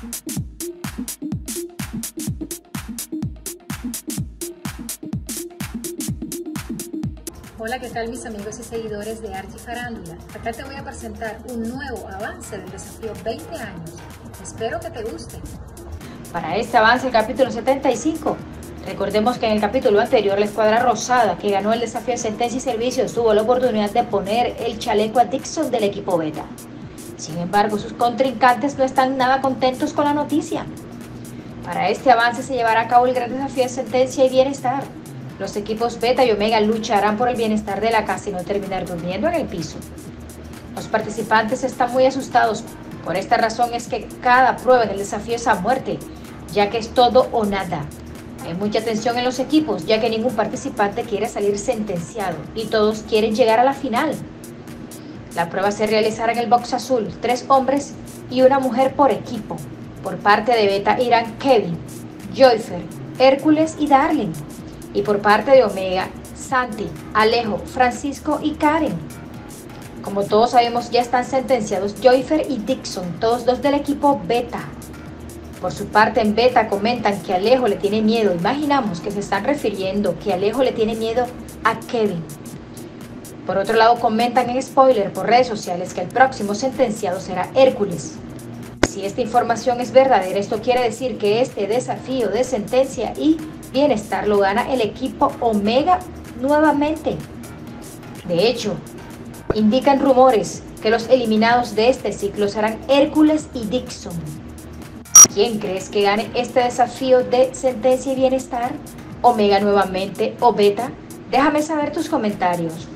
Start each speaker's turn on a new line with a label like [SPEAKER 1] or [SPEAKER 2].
[SPEAKER 1] Hola, ¿qué tal mis amigos y seguidores de Archi Farándula? Acá te voy a presentar un nuevo avance del desafío 20 años. Espero que te guste.
[SPEAKER 2] Para este avance, el capítulo 75. Recordemos que en el capítulo anterior, la escuadra rosada, que ganó el desafío de sentencia y servicios, tuvo la oportunidad de poner el chaleco a Dixon del equipo beta. Sin embargo, sus contrincantes no están nada contentos con la noticia. Para este avance se llevará a cabo el gran desafío de sentencia y bienestar. Los equipos Beta y Omega lucharán por el bienestar de la casa y no terminar durmiendo en el piso. Los participantes están muy asustados. Por esta razón es que cada prueba en el desafío es a muerte, ya que es todo o nada. Hay mucha tensión en los equipos, ya que ningún participante quiere salir sentenciado y todos quieren llegar a la final. La prueba se realizará en el box azul, 3 hombres y una mujer por equipo. Por parte de Beta irán Kevin, Joyfer, Hércules y Darling. Y por parte de Omega, Santi, Alejo, Francisco y Karen. Como todos sabemos, ya están sentenciados Joyfer y Dixon, todos dos del equipo Beta. Por su parte, en Beta comentan que Alejo le tiene miedo. Imaginamos que se están refiriendo que Alejo le tiene miedo a Kevin. Por otro lado, comentan en spoiler por redes sociales que el próximo sentenciado será Hércules. Si esta información es verdadera, esto quiere decir que este desafío de sentencia y bienestar lo gana el equipo Omega nuevamente. De hecho, indican rumores que los eliminados de este ciclo serán Hércules y Dixon. ¿Quién crees que gane este desafío de sentencia y bienestar? ¿Omega nuevamente o Beta? Déjame saber tus comentarios.